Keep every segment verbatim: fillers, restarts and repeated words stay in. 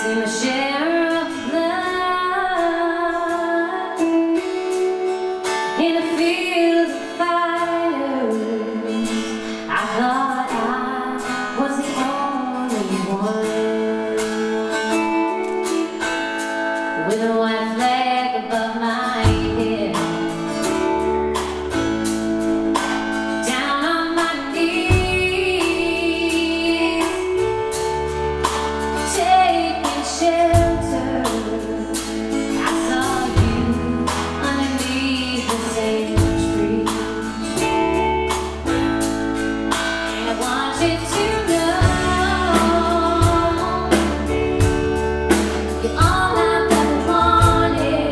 See my share of blood in a field of fire. I thought I was the only one with a white flag above my head. Down on my knees, taking shelter. I saw you underneath the same tree. And I wanted to know you're all I've ever wanted,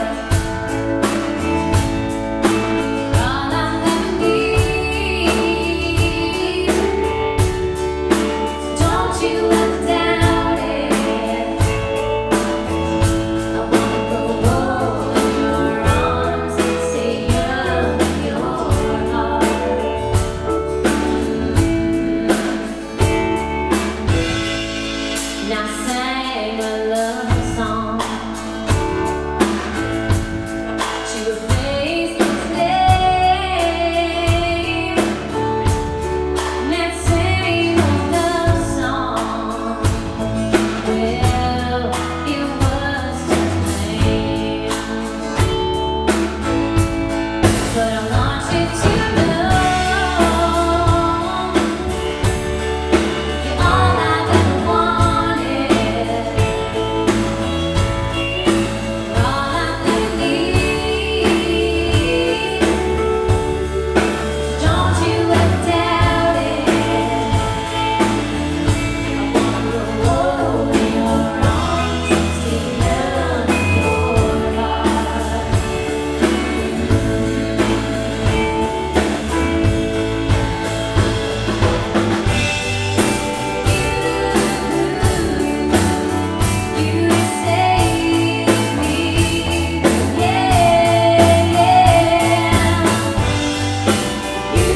all I've ever need. So don't you ever doubt it. I wanna grow old in your arms and stay young in your heart. And I sang a love song to a faceless name. And that same old love song, well, it was to blame. But I want you to know you're all I've ever wanted, all I've ever need. So don't you ever doubt it. I wanna grow old in your arms and stay young in your heart. You, you save me, yeah, yeah. You,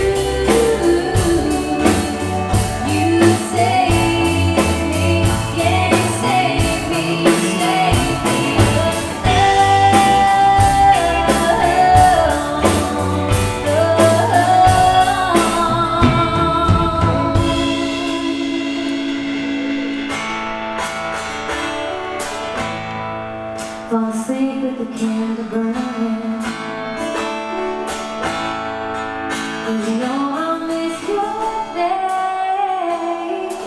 you save me, yeah, save me, save me. Fall asleep with the candle burning, 'cause you know I'll miss your face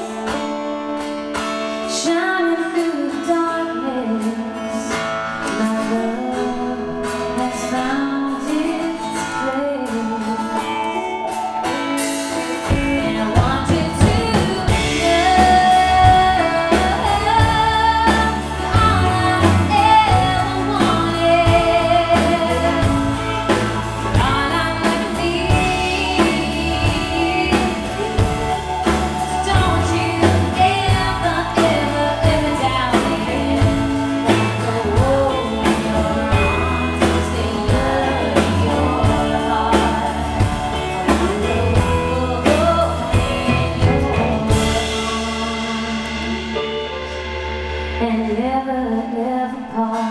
shining through the darkness. My love has found its place, and I want you to know all I've ever wanted, all I've ever need. Don't you ever, ever, ever doubt it. Go old in your arms and stay young in your heart. I wanna go old in your arms and never, ever part.